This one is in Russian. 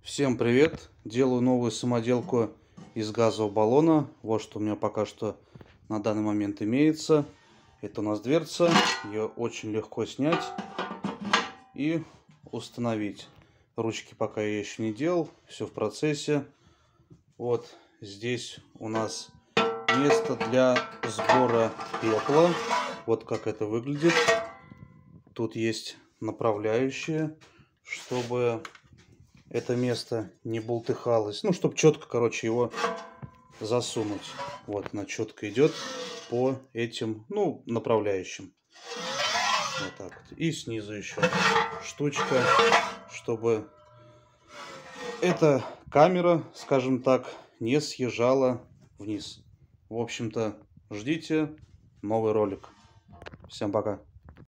Всем привет! Делаю новую самоделку из газового баллона. Вот что у меня пока что на данный момент имеется. Это у нас дверца. Ее очень легко снять и установить. Ручки пока я еще не делал. Все в процессе. Вот здесь у нас место для сбора пепла. Вот как это выглядит. Тут есть направляющие, чтобы это место не болтыхалось. Ну, чтобы четко, короче, его засунуть. Вот она четко идет по этим, ну, направляющим. Вот так вот. И снизу еще штучка, чтобы эта камера, скажем так, не съезжала вниз. В общем-то, ждите новый ролик. Всем пока.